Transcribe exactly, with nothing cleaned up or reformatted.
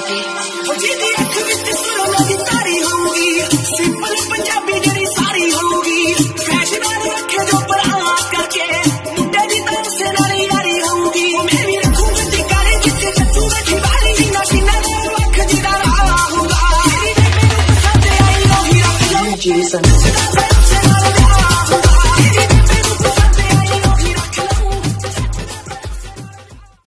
के ਜਿਹਦੀ ਅੱਖ ਵਿੱਚ ਸੁਰਮਾ ਦੀ ਤਾਰੀ ਹੋਊਗੀ ਸਿੰਪਲ ਪੰਜਾਬੀ ਜਿਹੜੀ ਸਾਰੀ ਹੋਊਗੀ ਫੈਸ਼ਨਾਂ ਨੂੰ ਰੱਖੇ ਜੋ ਪਰਾਂ ਕਰਕੇ ਮੁੰਡੇ ਦੀ ਤਾਂ ਉਸੇ ਨਾਲ ਯਾਰੀ ਹੋਊਗੀ ਮੈਂ ਵੀ ਰੱਖੂ ਗੱਡੀ ਕਾਲੀ ਜਿੱਥੇ ਜੱਟੂ ਬੈਠੀ ਵਾਲੀ ਜਿੰਨਾ ਸੀਨਾ ਦਾ ਅੱਖ ਜਿਹਦਾ ਰਾਹ ਹੋਊਗਾ ਜਿਹੜੀ ਮੈਨੂੰ ਪਸੰਦ ਆਈ ਉਹੀ ਰੱਖ ਲਊ ਜੀ ਸੰਤ